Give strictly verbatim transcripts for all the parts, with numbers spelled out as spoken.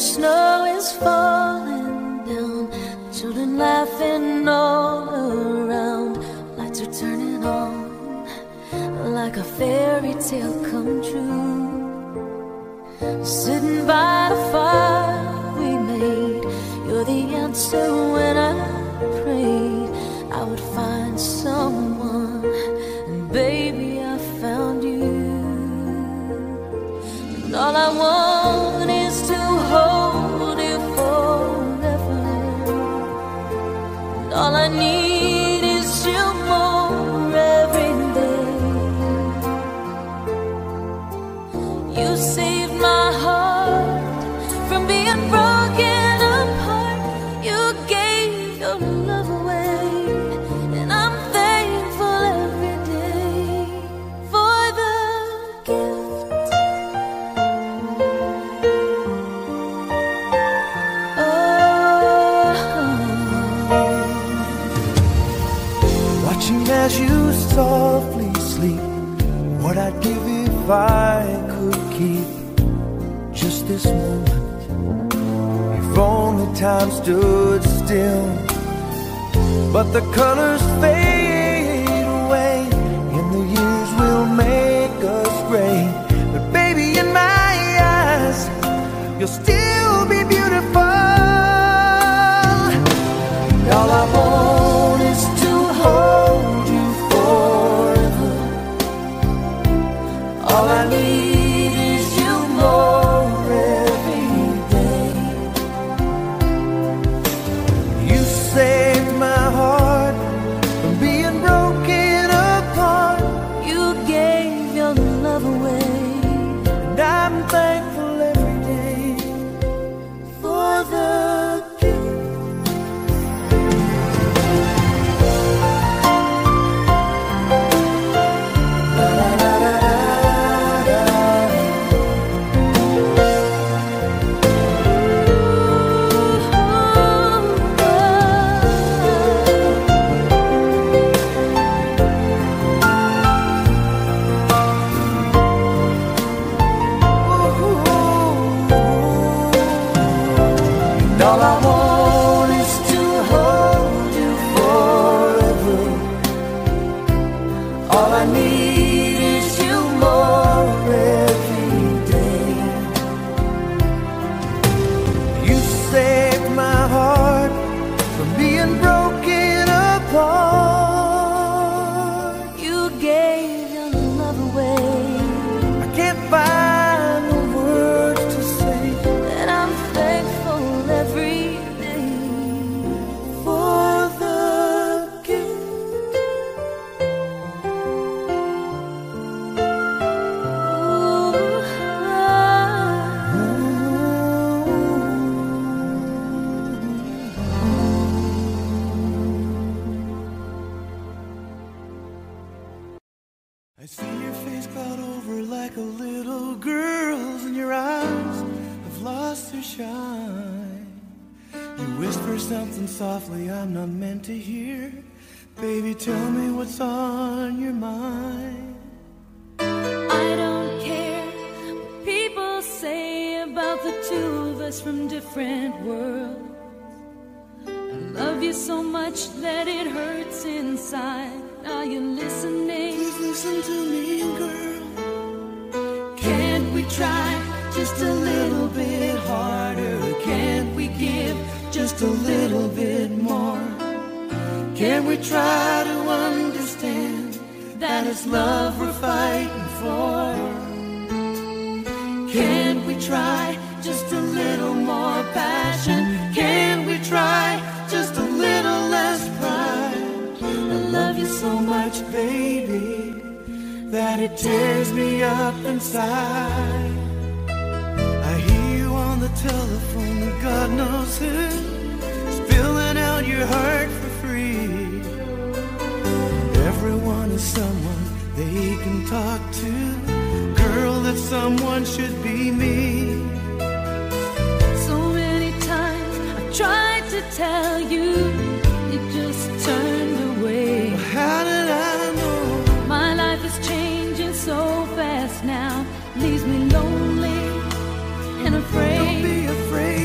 snow is falling down, children laughing all around, lights are turning on like a fairy tale come true. Sitting by the fire we made, you're the answer when I prayed I would find someone, and baby I found you. And all I want is to hold you forever, and all I need is you more every day. You saved my heart from being broken apart. You gave your love away, and I'm thankful every day for the gift. Oh. Watching as you softly sleep, what I'd give if I could keep just this moment. If only time stood still, but the colors fade away, and the years will make us gray. But baby, in my eyes, you'll still be beautiful. And all I want is to hold you forever. All I need is you more every day. You saved my heart from being broken apart. You gave your love away, And I'm thankful every day for the gift. All I want is to hold you forever. All I need is you more every day. You saved my heart from being broken apart. You gave your love away, I can't find the words to say and I'm thankful every day for the gift. I see your face cloud over like a little girl's, and your eyes have lost their shine. You whisper something softly I'm not meant to hear. Baby, tell me what's on your mind. I don't care what people say about the two of us from different worlds. I love you so much that it hurts inside. Are you listening? Please listen to me, girl. Can't we try just a little bit harder? Can't we give just a little bit more? Can we try to understand that it's love we're fighting for? Can't we try just a little more passion? Can we try just a little less pride? I love you so much, baby, that it tears me up inside. I hear you on the telephone, and God knows who, spilling out your heart for free. Everyone is someone they can talk to. Girl, that someone should be me. So many times I've tried to tell you, you just turned away. How did I know? My life is changing so fast now, leaves me lonely and afraid. Don't be afraid.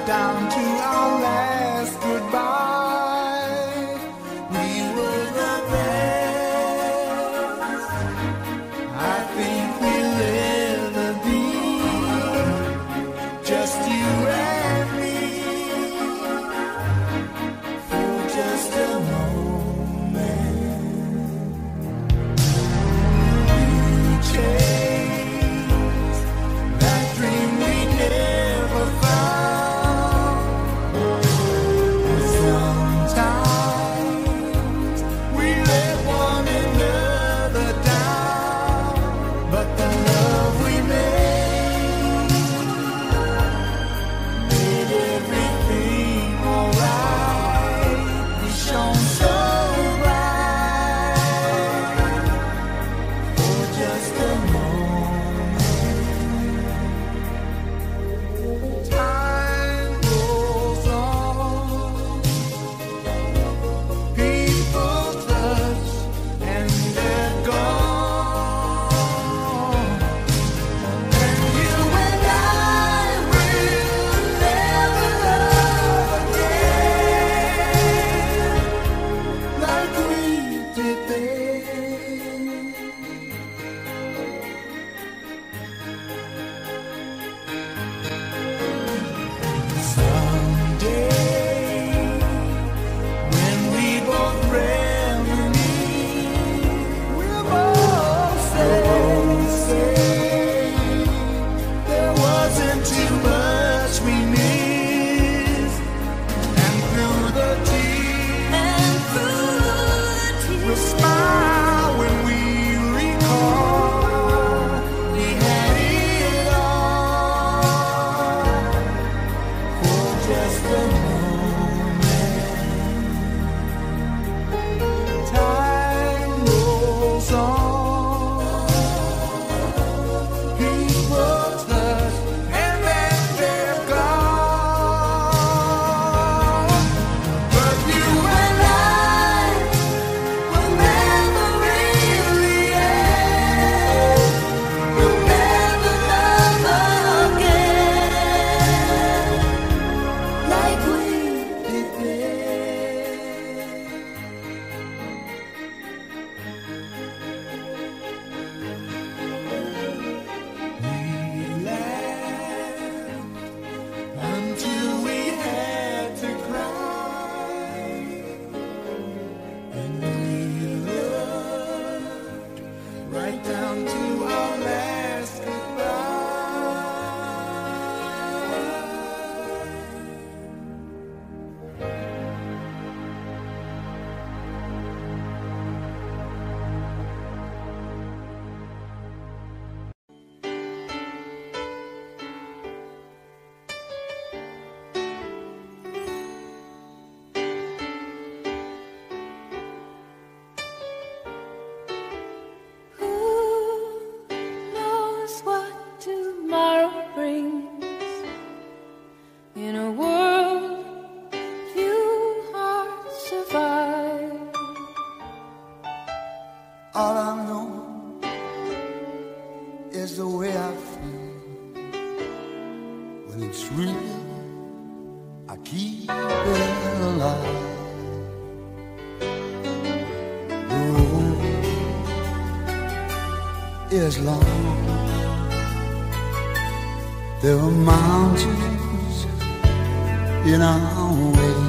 down to our last goodbye. We were the best I think we'll ever be. Just you and me, for just a moment. We chased that dream we never found. Sometimes we let one another down, but the love we made made everything alright. We shone so bright for just a moment. Time goes on, people touch and they're gone, and you and I will never love again like we did then. Someday, when we both reminisce, we'll both say there wasn't too much we missed, and through the tears, And through the we'll tears, smile when we recall we had it all for just a moment. Time rolls on, people touch and then they're gone, but you and I will never really end. We'll never love again like we did then. We laughed until we had to cry, and we loved right down to our last who knows what tomorrow brings? In a world few hearts survive. All I know is the way I feel. When it's real, I keep it alive. The road is long. There are mountains in our way,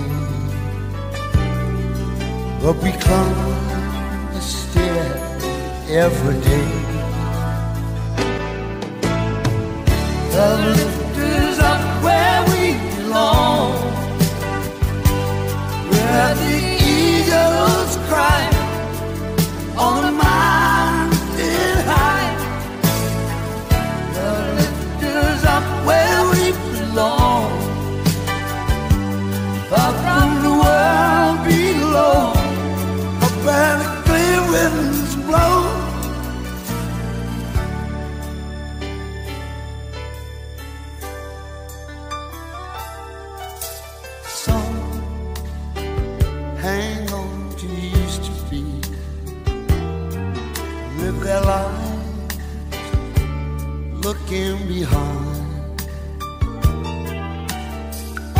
but we climb the stair every day. The lift is up where we belong, where the eagles cry on a mountain high. The lift is up where we belong, far from the world below, up where the clear winds blow. Some hang on to used to be, live their lives looking behind.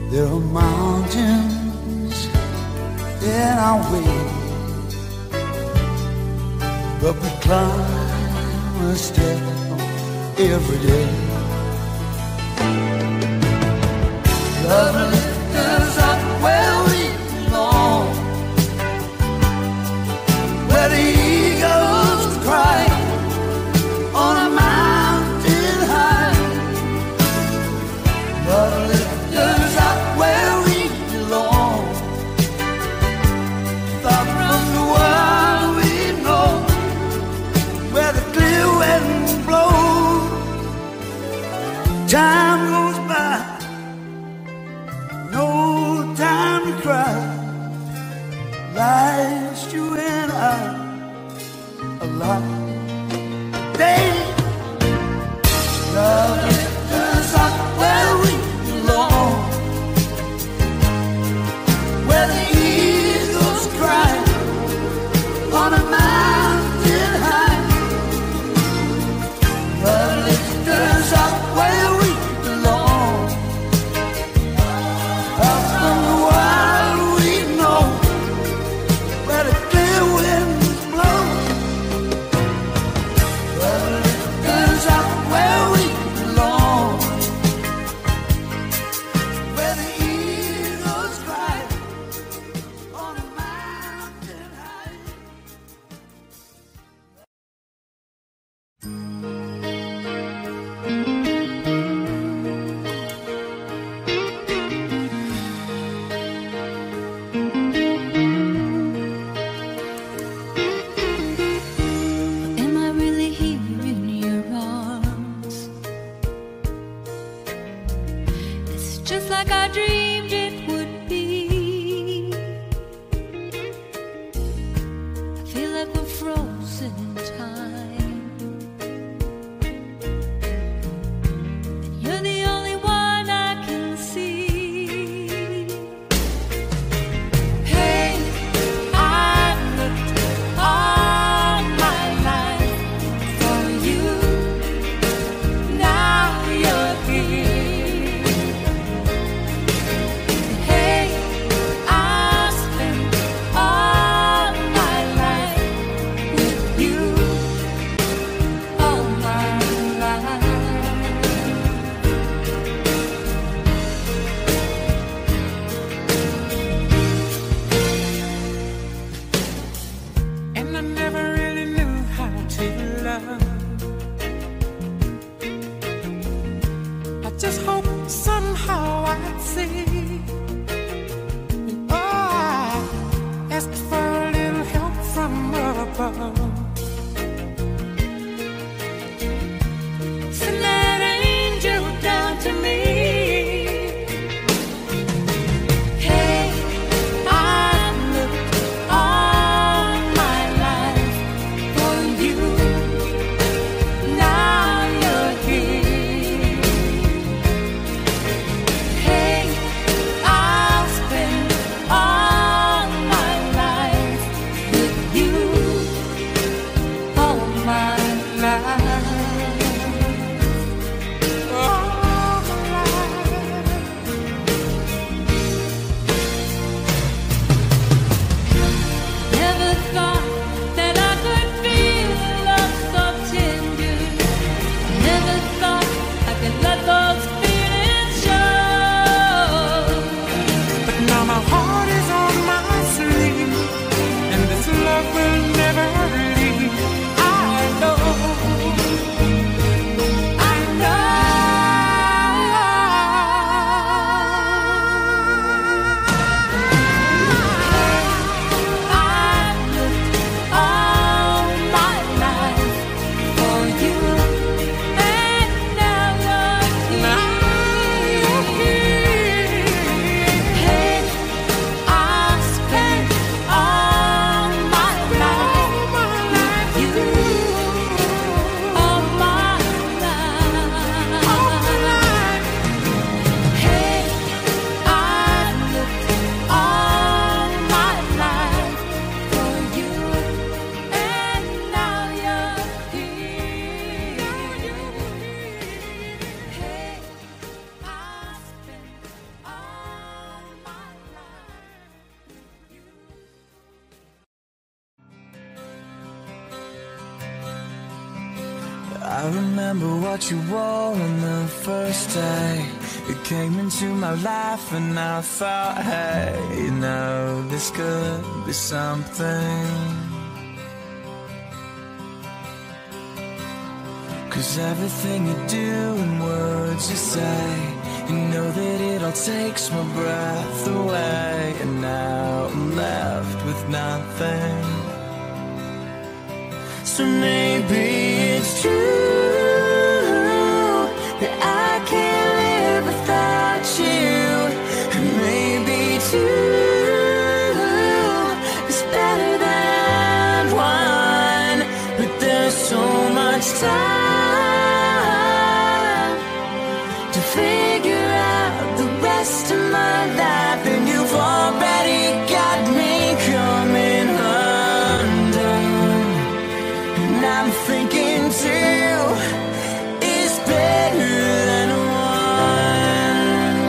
There are mountains in our way, but we climb a step every day. Love lifts us up where we belong, where the eagles cry on a mountain high. Love lifts us up where we belong, far from the world we know, where the clear wind blows. Time goes by, no time to cry. Life's you and I alive. Day, love lifts us up where we belong, where the eagles cry on a mountain high. Love lifts us up where we belong, up from the wild we know, where the clear winds blow. I remember what you wore on the first day. You came into my life and I thought, hey, you know, this could be something. 'Cause everything you do and words you say, you know that it all takes my breath away. And now I'm left with nothing. So maybe it's true that I can't live without you. And maybe two is better than one. But there's so much time to figure out the rest of my life. And you've already got me coming undone. And I'm thinking two is better than one.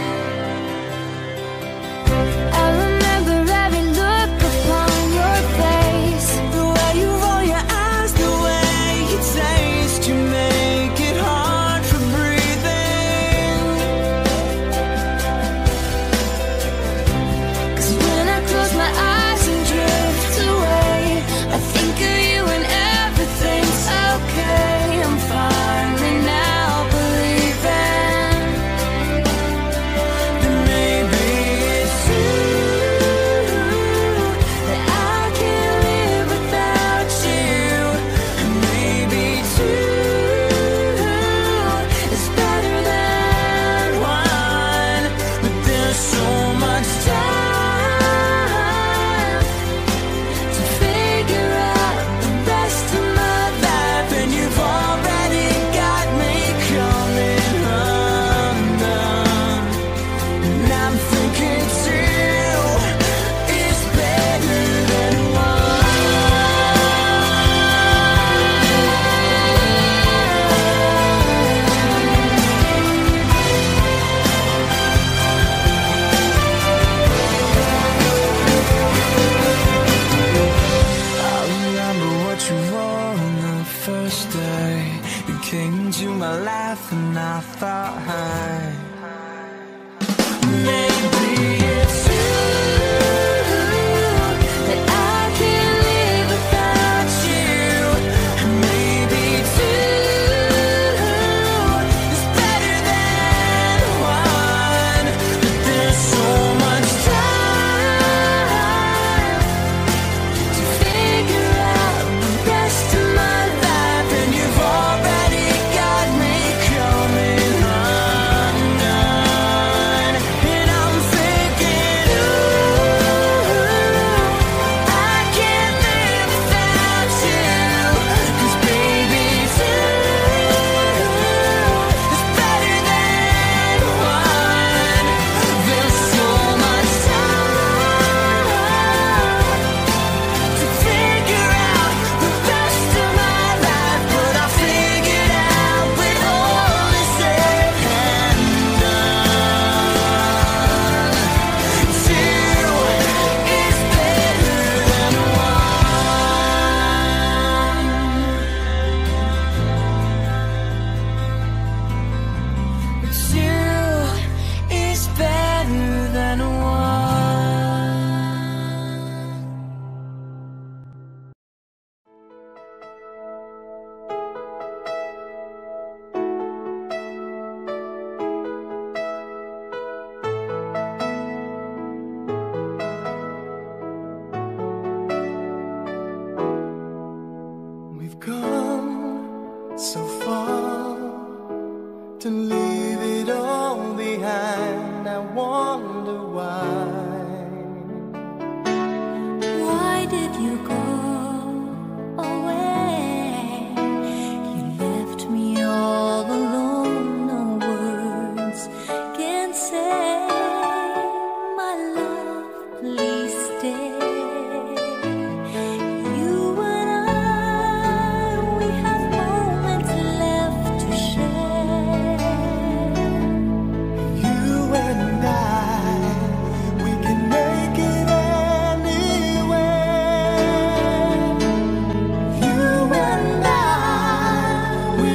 I remember every look upon your face, The way you roll your eyes, the way you taste, you make it hard for breathing. 'cause when I close my eyes and drift away, I think of you and everything's okay. I'm finally now believing Then maybe it's true that I can't live without you. and maybe two It's better than one. But there's so much time to figure out the rest of my life. and you've already got me coming undone. And I'm thinking two is better than I remember what you wore on the first day. You came into my life and I thought, hey, maybe it's That I can't live without you. and maybe two is better than one. But there's so much time To figure out the rest of my life. and you've already got me coming undone. And I'm thinking, ooh, I can't live without you. 'Cause baby, two is better than one. There's so much time to figure out the rest of my life. But I figured out when all is said and done, two is better than one. Two is better than one. We've come so far to leave it all behind. I wonder why. Why did you go away? You left me all alone, no words can say. My love, please stay. You and I, we have moments left to share. You and I, we can make it anywhere. You and I, we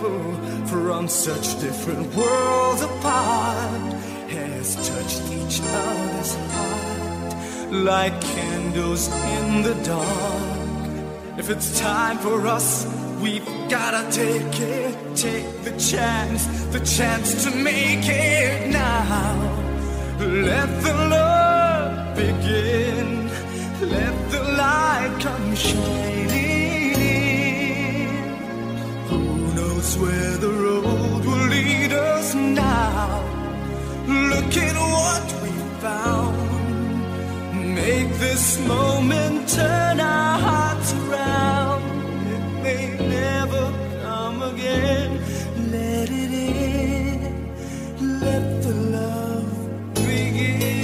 from such different worlds apart has touched each other's heart like candles in the dark. If it's time for us, we've gotta take it, take the chance, the chance to make it now. Let the love begin, let the light come shining in. Who knows where the road will lead us now? Look at what we found. Make this moment turn our hearts around. It may never come again. Let it in, let the love begin.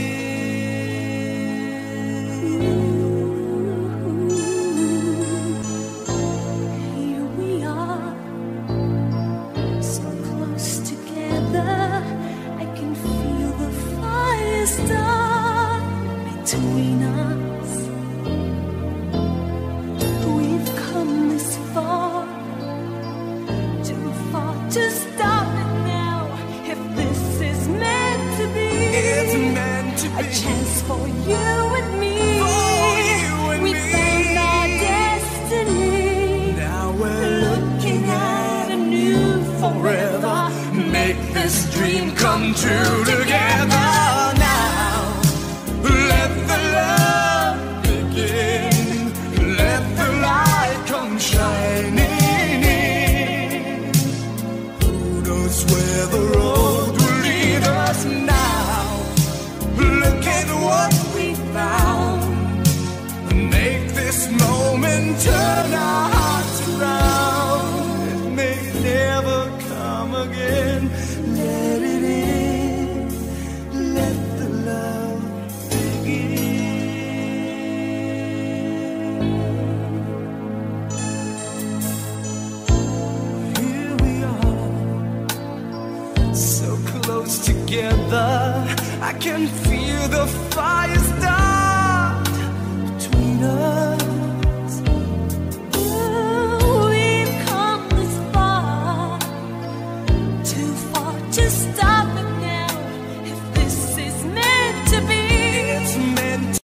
Here we are, so close together. I can feel the fire start between us. We've come this far, too far to stop it now. If this is meant to be, It's meant to be a chance for you and me. For you and we me. found our destiny. Now we're Looking at a new forever. Make this dream come true together now. Let the love begin. Let the light come shining in. Who knows where the road will lead us now? Look at what we found. Make this moment turn our hearts around. It may never come again. Let it in, let the love begin. Here we are, so close together. I can feel the fire start between us. We've come this far, too far to stop it now. If this is meant to be, It's meant to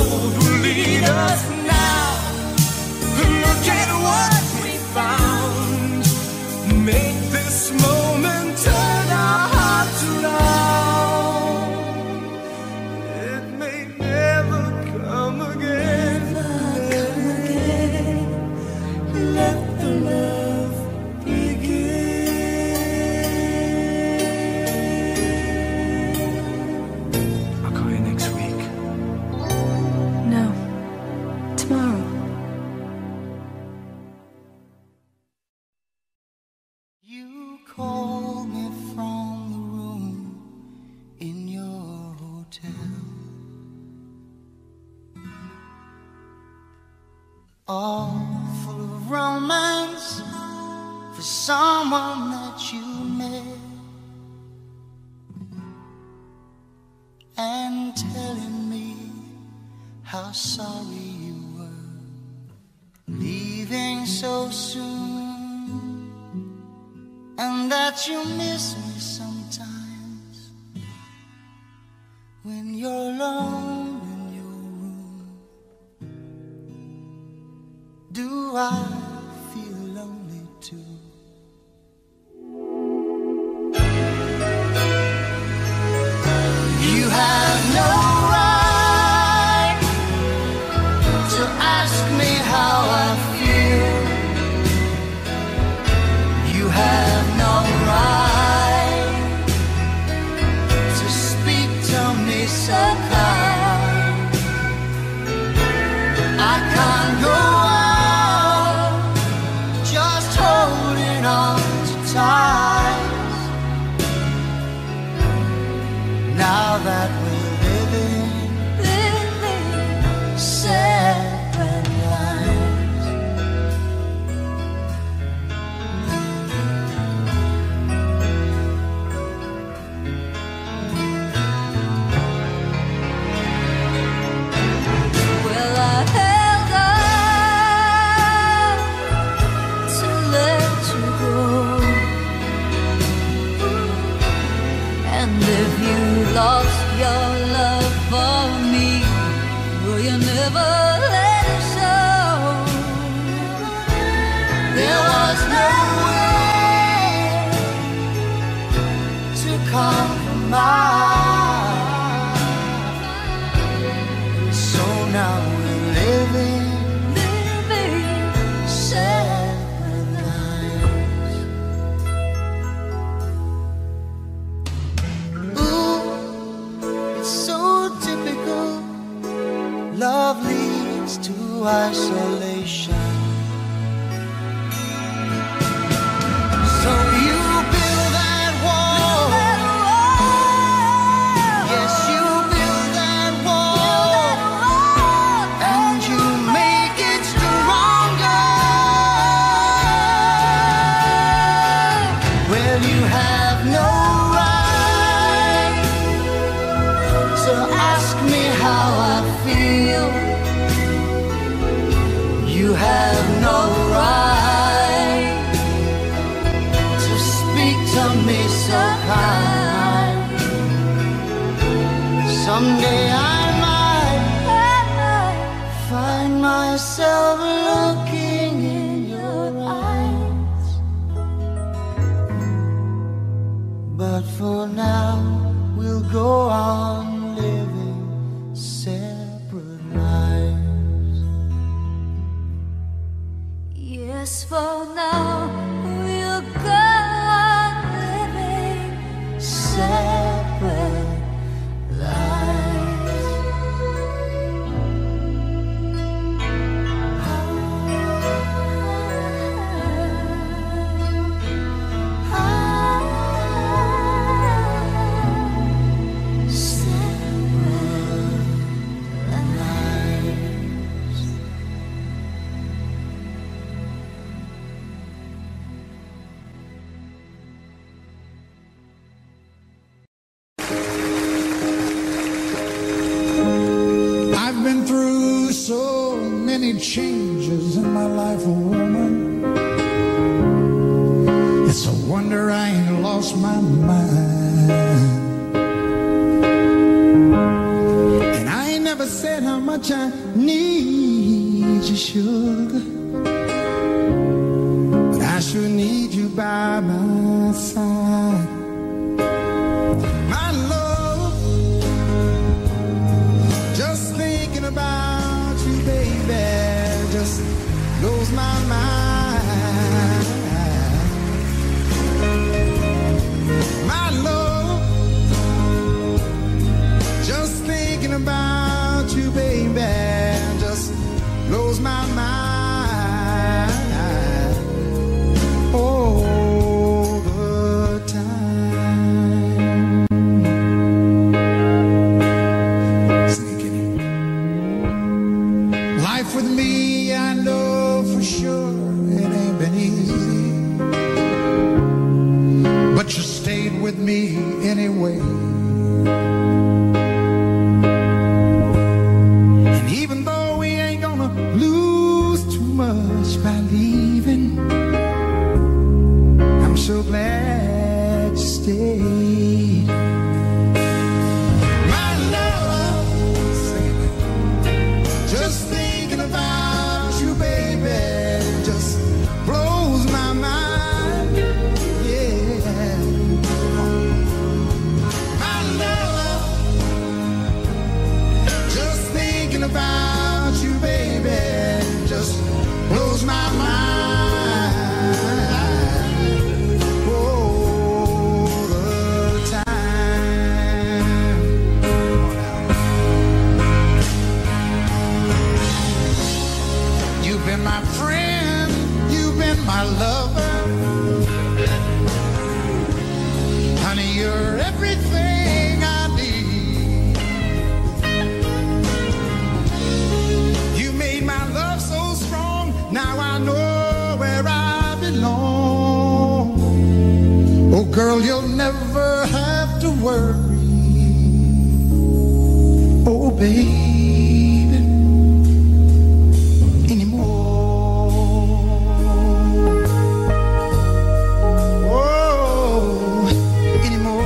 road will lead us now. Look at what we found. Make this moment turn our hearts around. It may never come again. Never come again. Let the love begin. I'll call you next week. No, tomorrow. You call me from the room in your hotel, all full of romance for someone that you met, and telling me how sorry you were leaving so soon, and that you miss me sometimes when you're alone in your room. Do I feel lonely too? You have no right to ask me how I feel. You have no right to speak to me so kind. I can't go on just holding on to ties. Now that we're living, living separate lives. Well, I held on to let you go, and if you lost your love for me, will you never let it show? There was no way to compromise, so now we're living, Living separate lives. Ooh, it's so typical. Love leads to isolation. So you build that wall. Yes, you build that wall, and you make it stronger. Well, you have no right to ask me how I feel. You have no right to speak to me so kind. Someday I might find myself looking in your eyes, but for now we'll go on living separate lives. Yes, for now we'll go on living Separate lives. changes in my life, a woman. It's a wonder I ain't lost my mind. And I ain't never said how much I need you, sugar, but I sure need you by my side. My love, just thinking about you, baby, just blows my mind. My love, just thinking about you, baby, just blows my mind all the time. Sneaking in. Life with me, I know for sure it ain't been easy, but you stayed with me anyway. By leaving, I'm so glad you stayed. My love, just thinking about you, baby, just blows my mind. Yeah, my love, just thinking about you, baby, just blows my mind all the time. You've been my friend, you've been my lover. Honey, you're everything I need. You made my love so strong. Now I know where I belong. Oh, girl, you'll never have to worry. Oh, baby, anymore. Oh, anymore.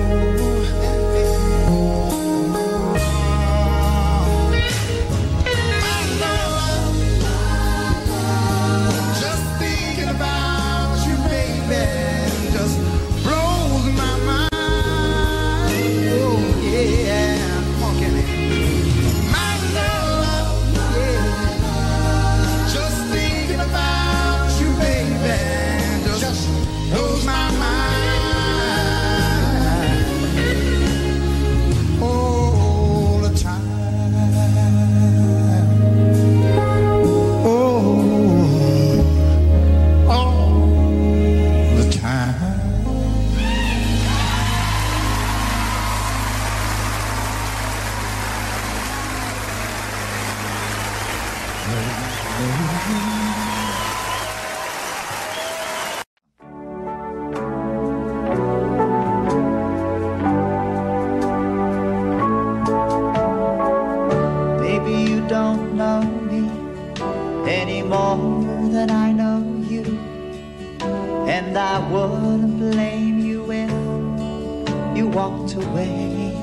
Maybe you don't know me any more than I know you, and I wouldn't blame you if you walked away.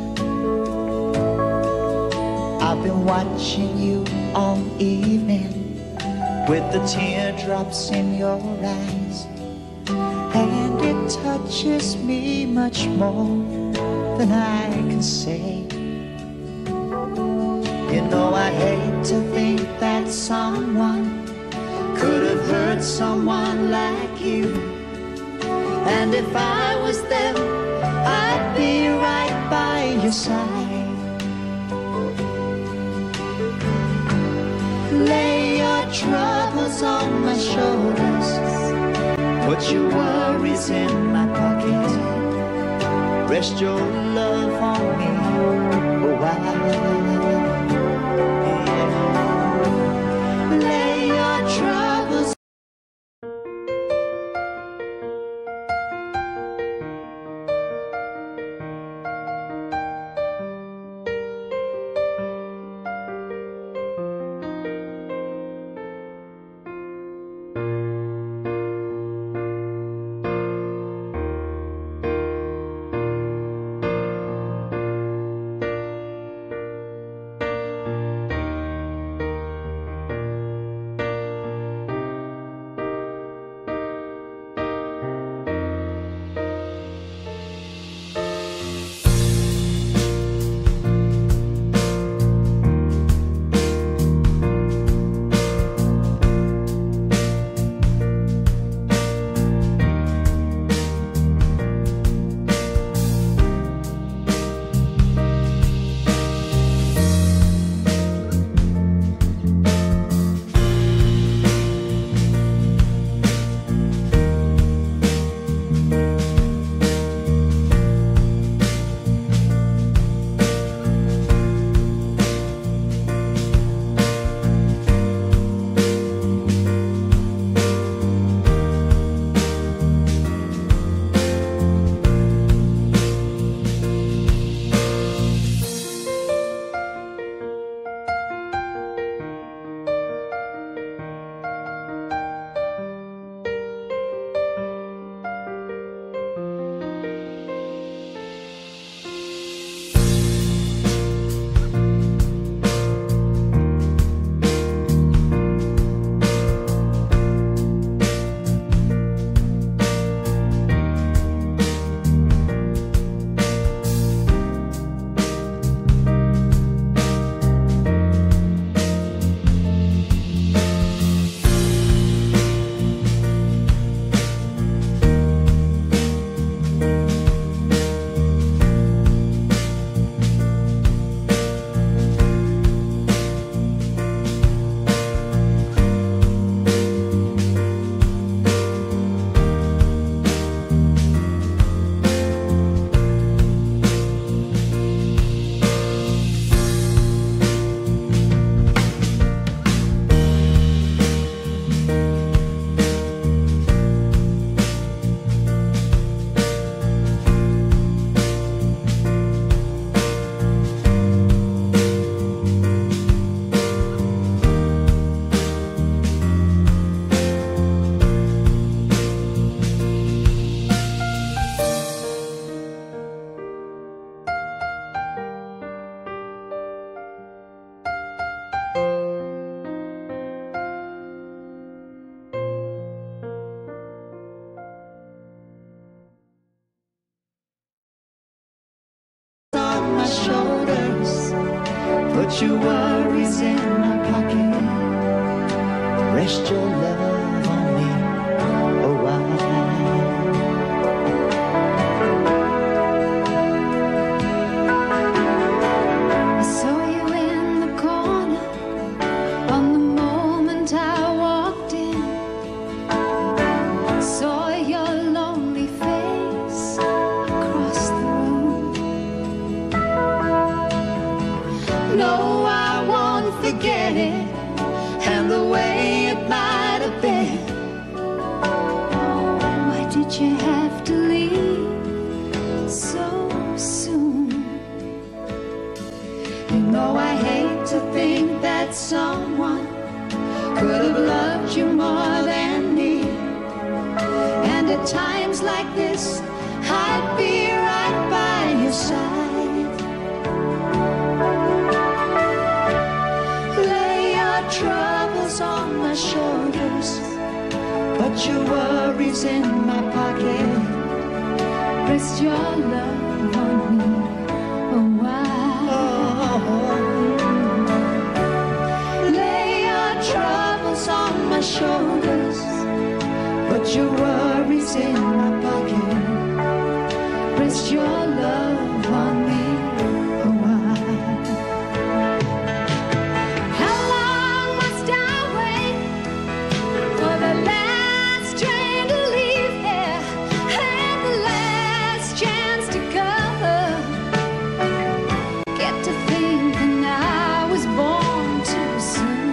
I've been watching you all evening with the teardrops in your eyes, and it touches me much more than I can say. You know I hate to think that someone could have hurt someone like you, and if I was them, I'd be right by your side. Lay your troubles on my shoulders, put your worries in my pocket, rest your love on me a while. Put your worries in my pocket. Rest your love on me a while. I saw you in the corner on the moment I walked in. Saw your lonely face across the room. No, I won't forget it, and the way it might have been. Oh, why did you have to leave so soon? You know I hate to think that someone could have loved you more than me. And at times like this, I'd be right by your side. Lay your troubles on my shoulders, put your worries in my pocket. Rest your love on me a while. Lay your troubles on my shoulders, put your worries in my pocket. Rest your love on me a while. How long must I wait for the last train to leave here and the last chance to go? Get to thinking I was born too soon.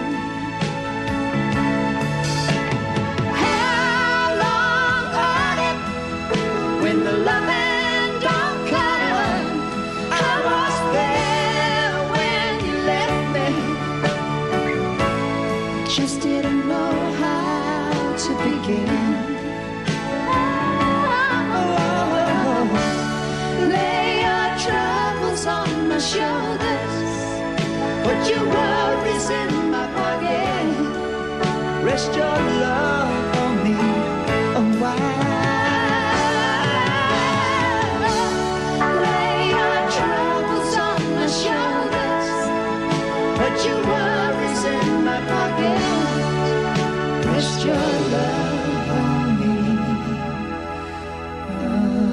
How long on it when the love and don't come? I was there when you left me, just didn't know how to begin. Lay your troubles on my shoulders, put your worries in my pocket. Rest your love on me a while. Lay your troubles on my shoulders, put your worries in my pocket. Rest your love on me a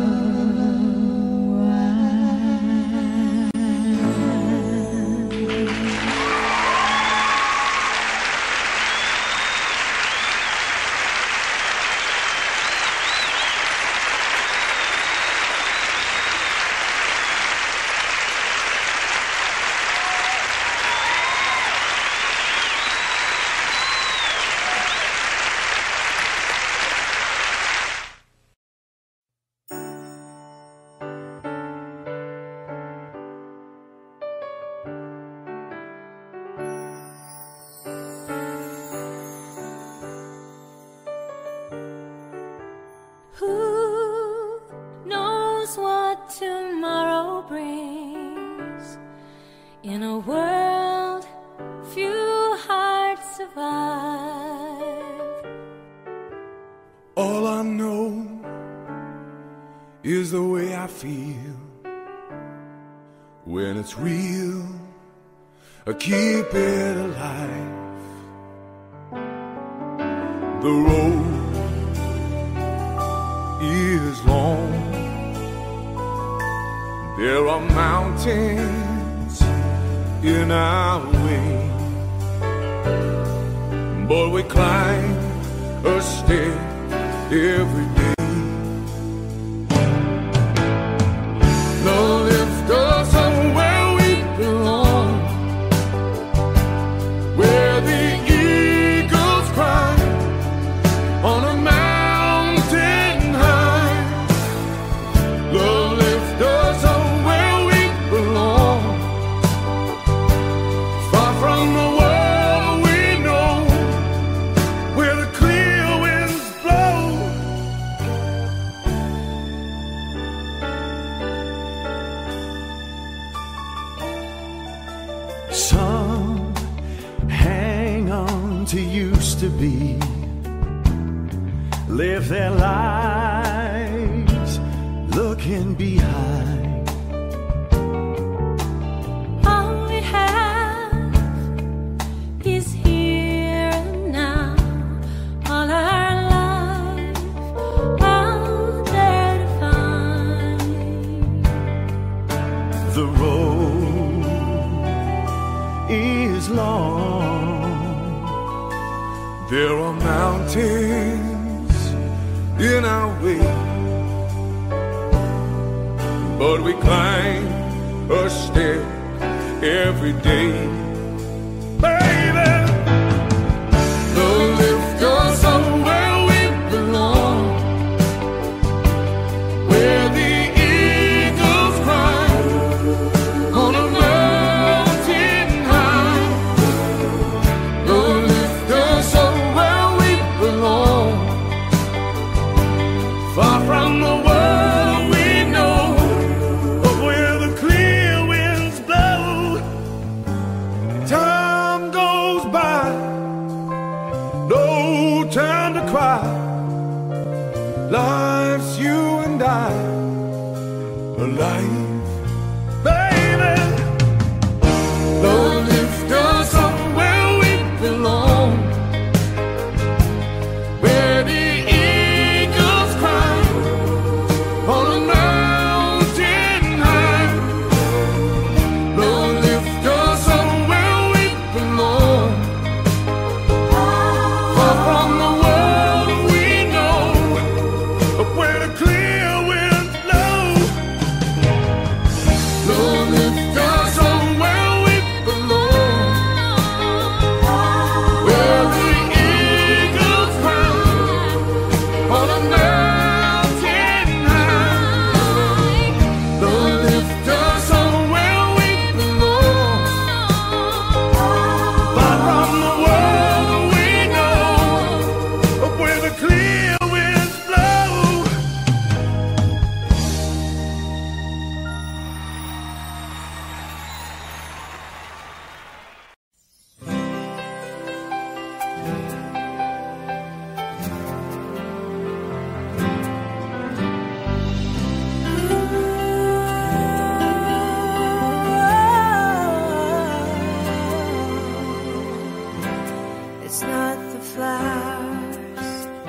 Who knows what tomorrow brings? In a world few hearts survive. All I know is the way I feel when it's real. I keep it alive. The road is long. There are mountains in our way, but we climb a step every day. Love lifts us up where we belong, where the eagles cry on a mountain high. Love lifts us up where we belong, far from the world we know, where the clear winds blow. Some hang on to used to be, live their lives looking behind. All we have the road is long. There are mountains in our way, but we climb a step every day. Baby, Lord, lift us up where we belong, where the eagles cry on a mountain high. Lord, lift us up where we belong, far from the world we know, but where the clear winds blow. Time goes by, no time to cry. Life's you and I alive, baby. Lord, lift us up where we belong, where the eagles cry on a mountain high. Lord, lift us up where we belong, far from the world we know, but where the clear winds blow. Lord, lift us up where we belong, where the eagles cry on a mountain high. Lord, lift us up where we belong, far from the world we know, but where the clear winds blow. It's not the flowers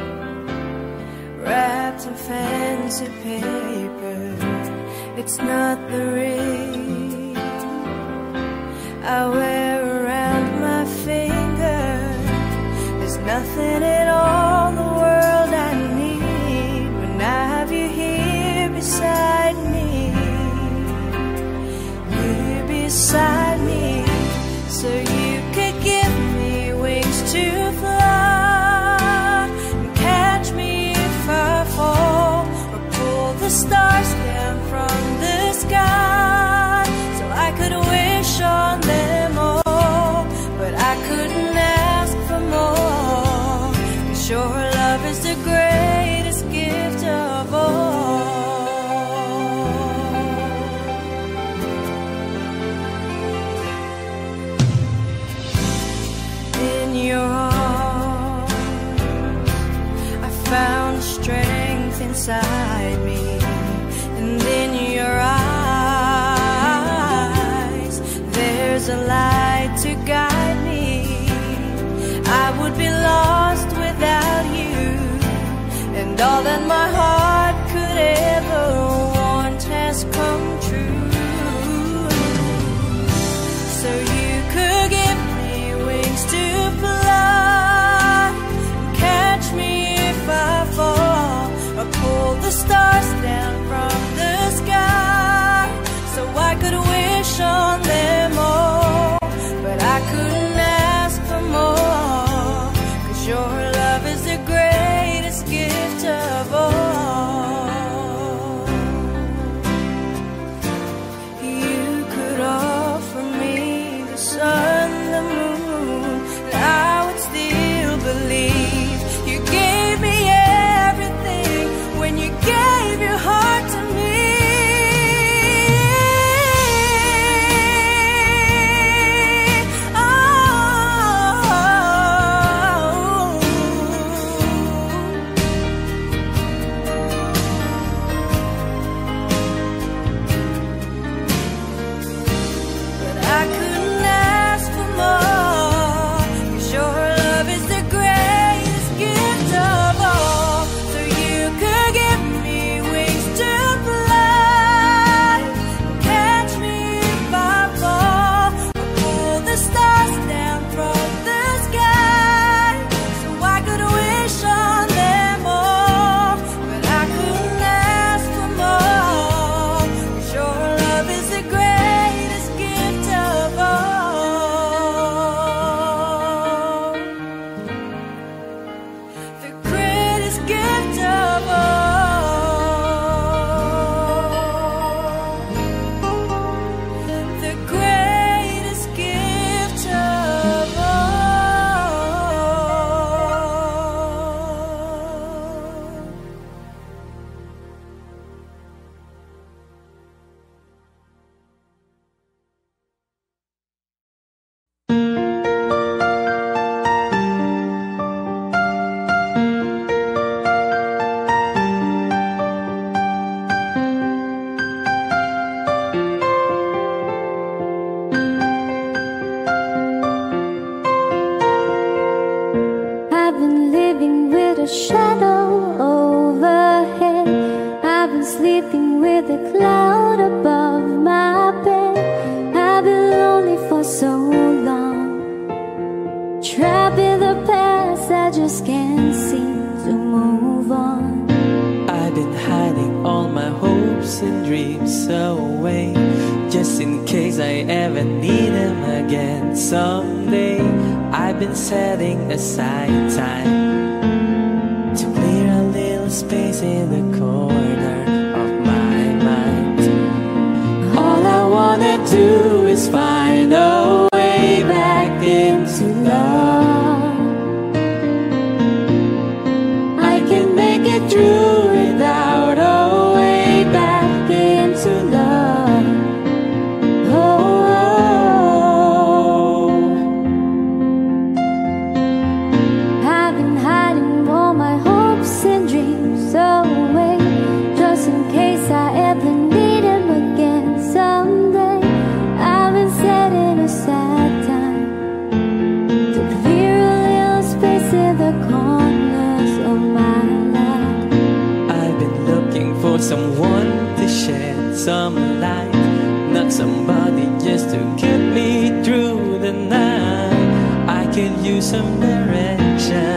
wrapped in fancy paper. It's not the ring I wear around my finger. There's nothing in all the world I need when I have you here beside me, here beside me, so you could give me wings to fly and catch me if I fall, or pull the stars down from the sky so I could wish on them all. But I couldn't ask for more, 'cause your love is the greatest gift of all. In your arms I found strength inside me, and in your eyes there's a light to guide me. I would be lost without you, and all that my heart could ever want has come true. So you could give me wings to fly and catch me if I fall, or pull the stars down from the sky so I could wish on them all. But I couldn't ask for more, 'cause your love is the greatest gift of all. just can't seem to move on. I've been hiding all my hopes and dreams away, just in case I ever need them again someday. I've been setting aside time to clear a little space in the corner of my mind. All I wanna do is find a way back into love. I can make it through without a way back into love. Oh, I've been hiding all my hopes and dreams away, just in case I ever need them again someday. I've been setting aside time to clear a little space in the corners of my life. I've been looking for someone to shed some light, not somebody just to get me through the night. I could use some direction,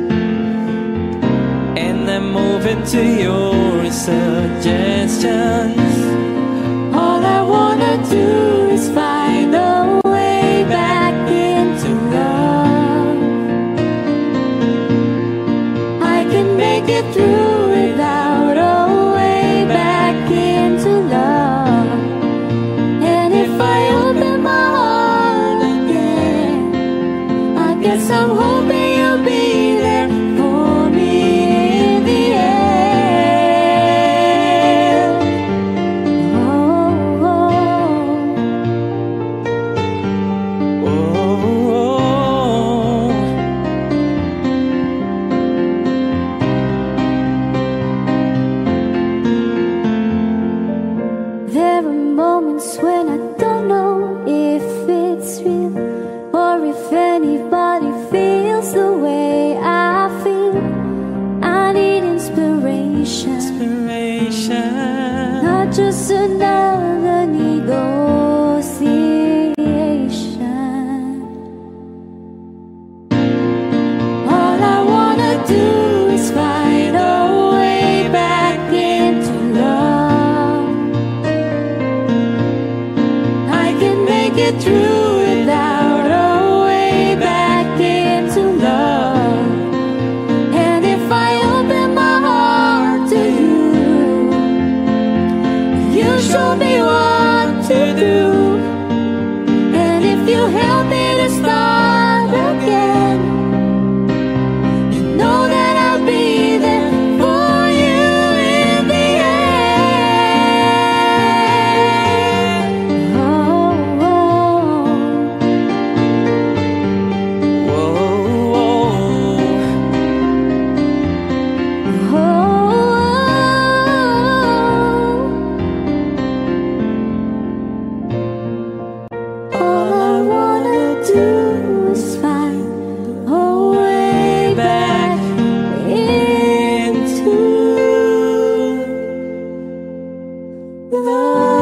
and I'm open to your suggestions. All I wanna do is find a way back into love. I can make it through without a way back into love. And if I open my heart again, I guess I'm hoping you'll be there for me in the end. Oh, oh, oh. There are moments when I don't know if it's real, or if anybody feels the way I feel. I need inspiration, Inspiration. not just another negotiation. All I wanna do is find a way back into love. I can make it through without a way back into love. And if I open my heart to you, you show me what to do. And if you help me to start again, you know that I'll be there for you in the end. Oh, oh, Whoa, oh, oh. All I wanna do is find a way back into love.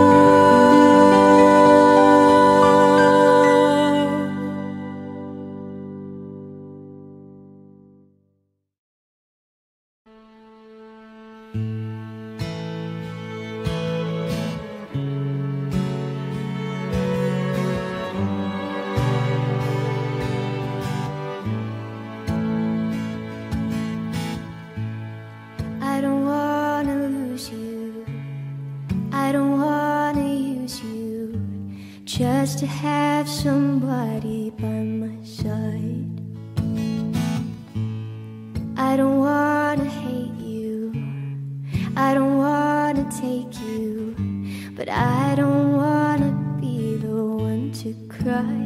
I don't wanna lose you. I don't wanna use you just to have somebody by my side. I don't wanna hate you. I don't wanna take you, but I don't wanna be the one to cry.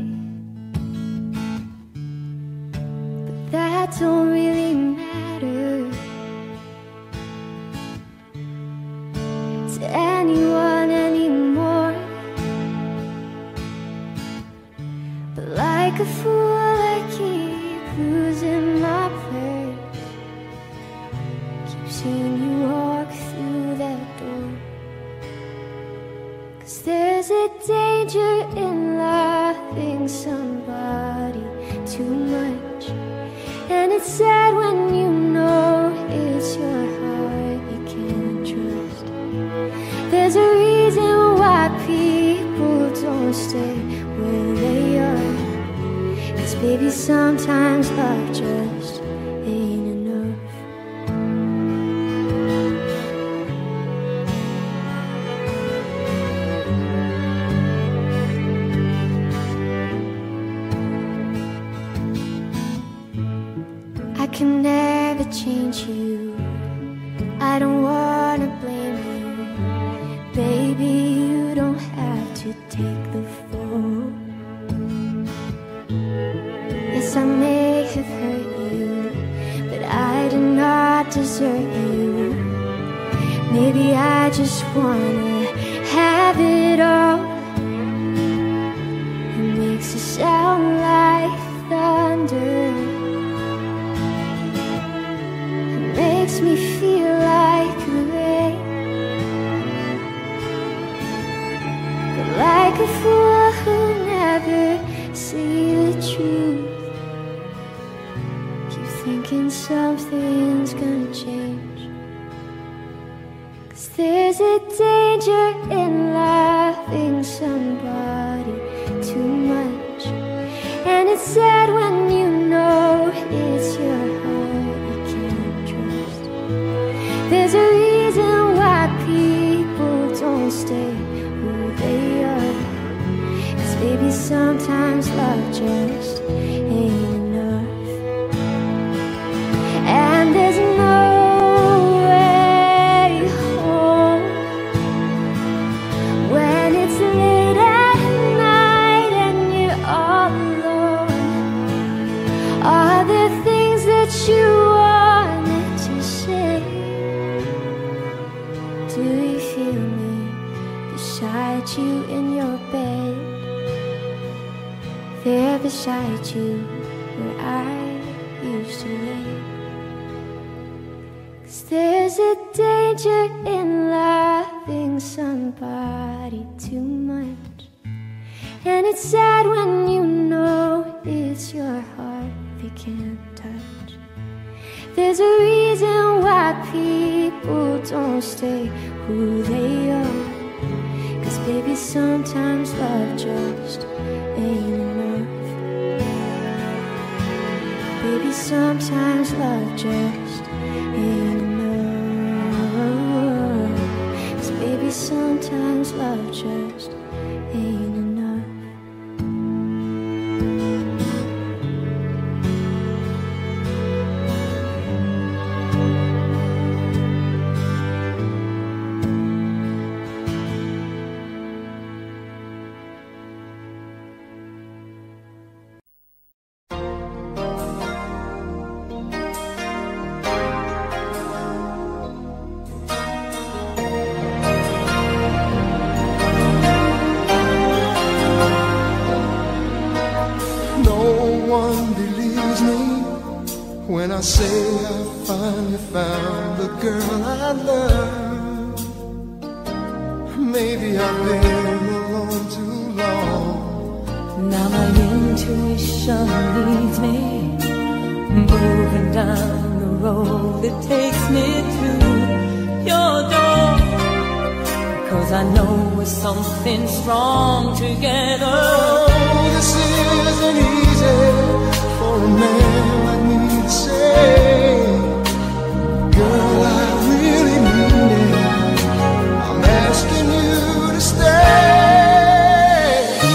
But that don't really matter to anyone anymore. But like a fool I keep losing my place, keep seeing you walk through that door. 'Cause there's a danger in loving somebody too much, and it it's sad when you know it's your heart you can't trust. There's a reason why people don't stay where they are. 'Cause baby, sometimes love just ain't enough. I can never change you. I don't wanna blame you. Baby, you don't have to take the fall. Yes, I may have hurt you, but I did not desert you. Maybe I just wanna have it all. It makes it sound like thunder. Makes me feel like the rain, but like a fool who never see the truth. Keep thinking something's gonna change. 'Cause there's a danger in loving somebody too much. And it's sad when you know it's your heart you can't trust. There's a reason why people don't stay who they are. 'Cause baby, sometimes love just ain't enough. And there's no way home when it's late at night and you're all alone. Are there things that you wanted to say? Do you feel me beside you in your bed? There beside you where I used to lay. 'Cause there's a danger in loving somebody too much. And it's sad when you know it's your heart they can't touch. There's a reason why people don't stay who they are. 'Cause baby, sometimes love just ain't enough. Baby, sometimes love just ain't enough. 'Cause baby, sometimes love just ain't enough. When I say I finally found the girl I love. Maybe I've been alone too long. Now my intuition leads me, moving down the road that takes me to your door. 'Cause I know we're something strong together. Oh, this isn't easy for a man like me to say. Girl, I really mean it. I'm asking you to stay.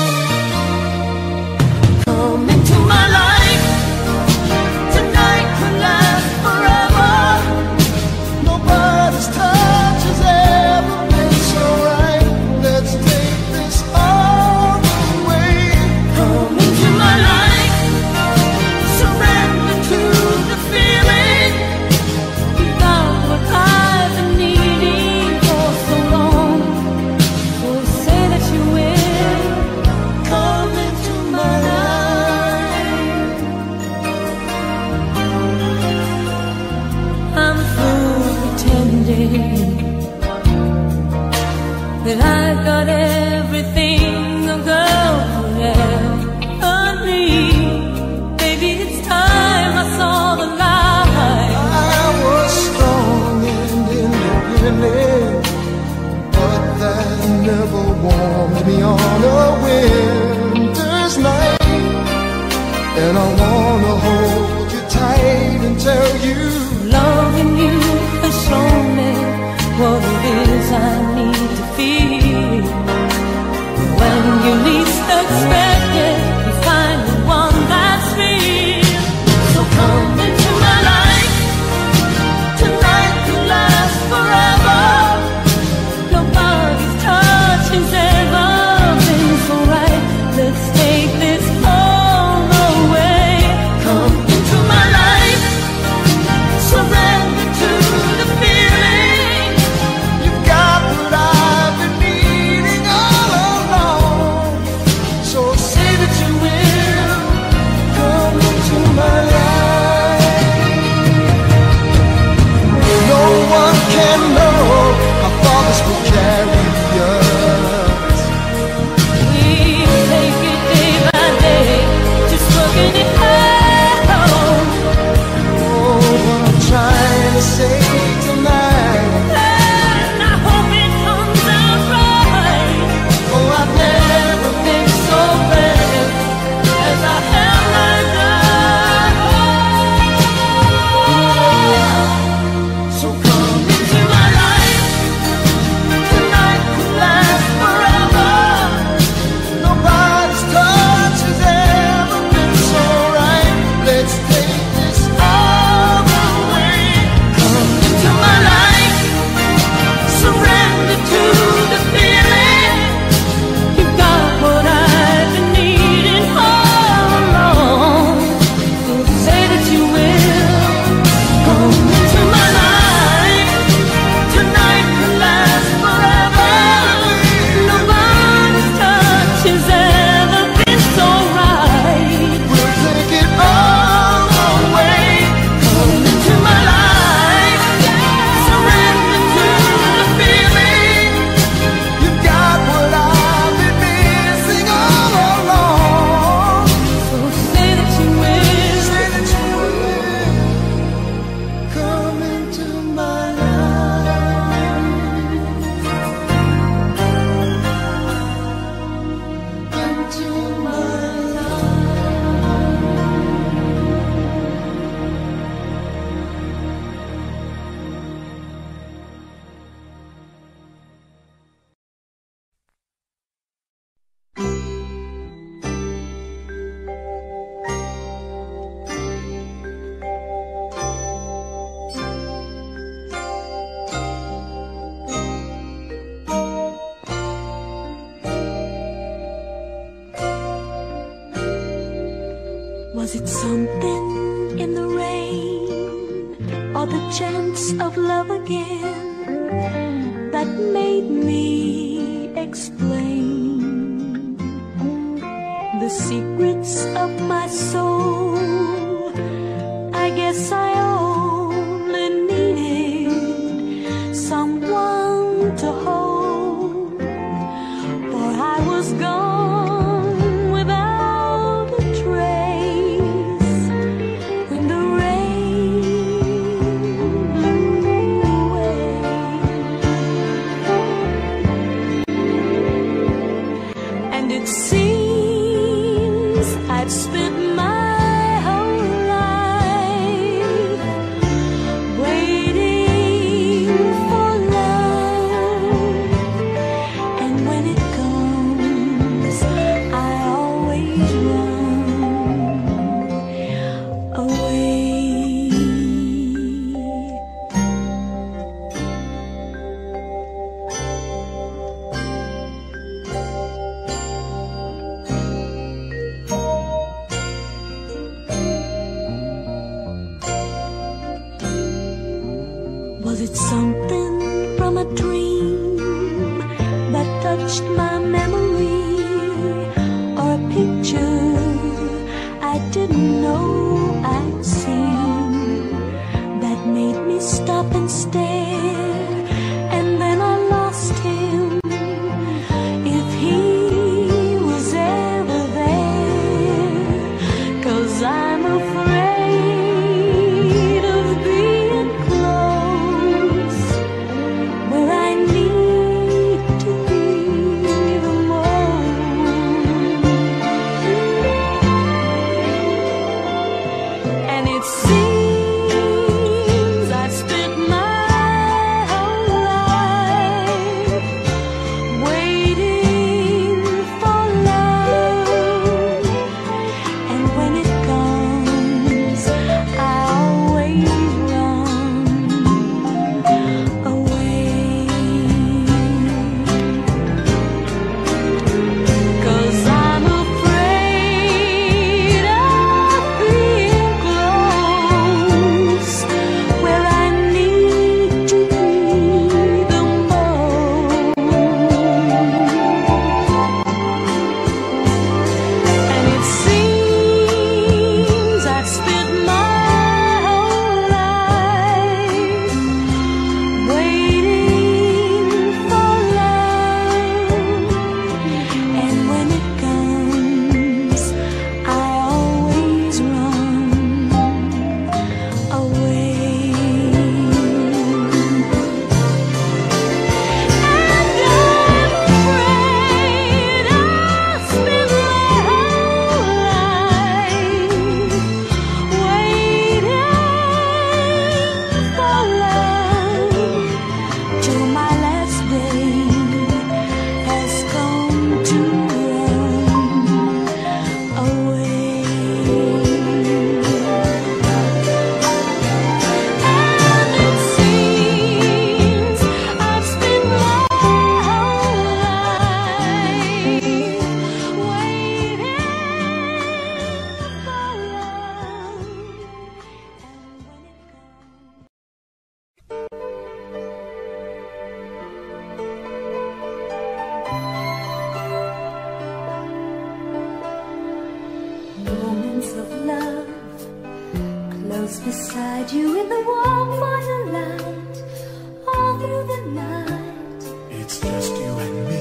Come into my life. Tonight could last forever. Nobody's touch has ever been so right. Let's take this all the way. Come into my life. Surrender to the feeling. You got what I've been needing for so long. So say that you will. Come into my life. I'm through pretending that I got everything a girl could ever need. Baby, it's time I saw the light. never warmed me on a winter's night. And I wanna hold you tight and tell you, loving you has shown me what it is I need to feel. When you least expect it, you find the one that's real. So come into my life. Tonight could last forever. Nobody's touch has ever been so right. Let's take this all away. Come into my life. Surrender to the feeling. you've got what I've been needing all along. So say that you will come into my life. No one can know how far this will carry us. We take it day by day, just working it out. Oh, what I'm trying to say tonight. And I hope it comes out right. Oh, I've never been so bad As I held my love. So come Into my life. Tonight could last forever. Nobody's touch has ever been so right. Let's take this all away. Come into my life. Surrender to the feeling. You've got what I've been needing all along. So say that you will come into my life. Tonight could last forever. Nobody's touch has ever been so right. We'll take it all away. Come into my life. Surrender to the feeling. You've got what I've been missing all along. So say that you will. Say that you will come into my life. Into my Was it something in the rain, or the chance of love again, that made me explain the secrets of my soul? I guess I only needed someone to hold, for I was gone without a trace when the rain blew away. And it seems I've spent my whole life waiting for love, and when it comes, I always run away. Was it something from a dream that touched my memory, or a picture I didn't know I'd seen that made me stop and stare, and then I lost him? If he was ever there, 'cause I'm afraid of being close where I need to be. beside you in the warm firelight, all through the night. It's just you and me,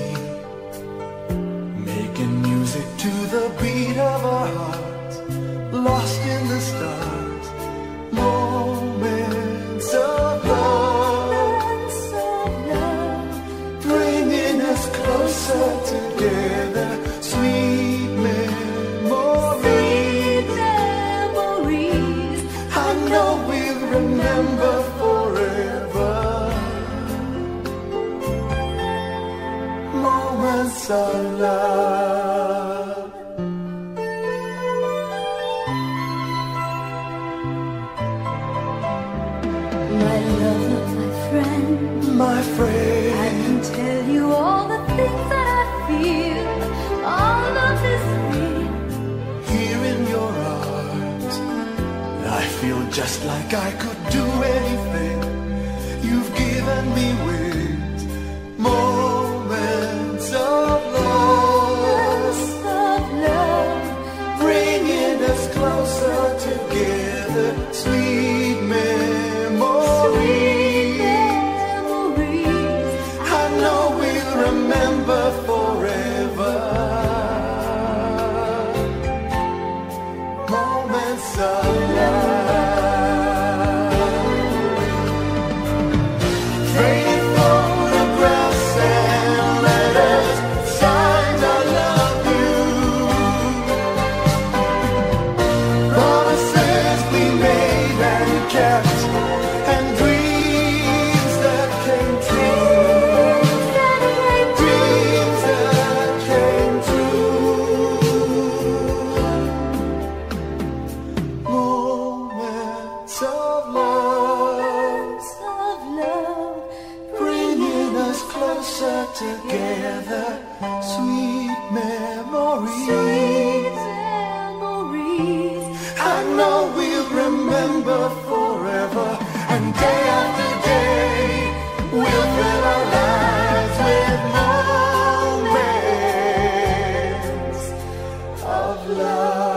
making music to the beat of our hearts, lost in the stars, moments of love, Moments of love, bringing us closer together, sweet memories. memories. I know we'll remember forever. Moments of love. My lover, my friend, My I friend, can tell you all the things that I feel. All of this real. here in your arms, I feel just like I could do anything. You've given me wings, moments of love, Of love, bringing us closer together, sweet memories. memories. I know we'll remember forever. Moments of love. Faded photographs and letters, signs I love you. Promises we made and kept, and dreams that came true. Dreams that came true. Moments of love, Of love, bringing us closer together, sweet memories. memories. I know we'll remember forever, and day after day, we'll fill our lives with moments of love.